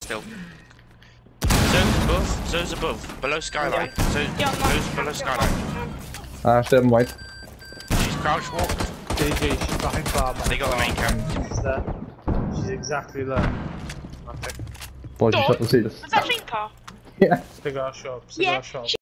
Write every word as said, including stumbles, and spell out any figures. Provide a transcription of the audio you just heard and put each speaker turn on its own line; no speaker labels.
Still. Zone's above. Zone's above. Below skylight.
Yeah.
Zone,
Yeah,
Zone's below skylight.
Ah, seven white.
She's crouch walked.
J J, she's behind bar.
They got the main cam.
She's there. She's exactly there. Nothing.
Pode
Tô.
deixar vocês.
Mas é limpa.
Yeah.
Cigar shop.
Yeah.
Cigar shop.